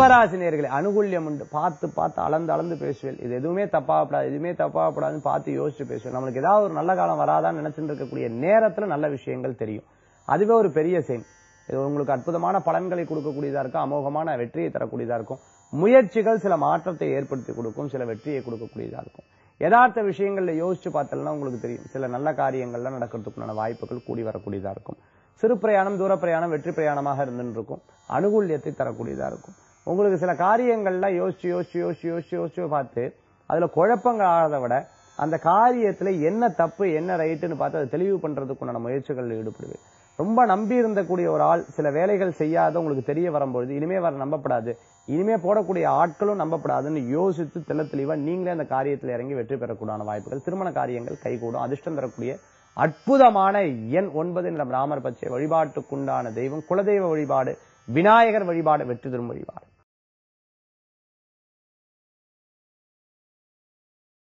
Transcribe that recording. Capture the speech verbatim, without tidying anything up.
கும்பராசி நேயர்களே, அனுகூல்யம் உண்டு. பார்த்து பார்த்து அளந்து அளந்து பேசுவேன். இது எதுவுமே தப்பாகப்படாது, எதுவுமே தப்பாகப்படாதுன்னு பார்த்து யோசிச்சு பேசுவேன். நம்மளுக்கு ஏதாவது ஒரு நல்ல காலம் வராதான்னு நினைச்சுட்டு இருக்கக்கூடிய நேரத்துல நல்ல விஷயங்கள் தெரியும். அதுவே ஒரு பெரிய செயல். இது உங்களுக்கு அற்புதமான பலன்களை கொடுக்கக்கூடியதா இருக்கும், அமோகமான வெற்றியை தரக்கூடியதா இருக்கும். முயற்சிகள் சில மாற்றத்தை ஏற்படுத்தி கொடுக்கும், சில வெற்றியை கொடுக்கக்கூடியதா இருக்கும். யதார்த்த விஷயங்கள்ல யோசிச்சு பார்த்தோம்னா உங்களுக்கு தெரியும், சில நல்ல காரியங்கள்லாம் நடக்கிறதுக்குண்டான வாய்ப்புகள் கூடி வரக்கூடியதா இருக்கும். சிறு பிரயாணம், தூர பிரயாணம், வெற்றி பிரயாணமாக இருந்துட்டு இருக்கும். அனுகூல்யத்தை தரக்கூடியதா இருக்கும். உங்களுக்கு சில காரியங்கள்லாம் யோசிச்சு யோசிச்சு யோசிச்சு யோசிச்சு யோசிச்சு பார்த்து அதுல குழப்பங்கள் ஆகிறத விட அந்த காரியத்துல என்ன தப்பு என்ன ரைட்டுன்னு பார்த்து அதை தெளிவு பண்றதுக்குண்டான முயற்சிகளில் ஈடுபடுவேன். ரொம்ப நம்பி இருந்தக்கூடிய ஒரு ஆள் சில வேலைகள் செய்யாத உங்களுக்கு தெரிய வரும்பொழுது இனிமே வர நம்பப்படாது, இனிமே போடக்கூடிய ஆட்களும் நம்பப்படாதுன்னு யோசித்து தெள்ள தெளிவா நீங்களே அந்த காரியத்தில் இறங்கி வெற்றி பெறக்கூடிய வாய்ப்புகள், திருமண காரியங்கள் கைகூடும். அதிர்ஷ்டம் தரக்கூடிய அற்புதமான எண் ஒன்பது என்ற ராமர் பச்சை. வழிபாட்டுக்குண்டான தெய்வம் குலதெய்வ வழிபாடு, விநாயகர் வழிபாடு, வெற்றி தரும் வழிபாடு.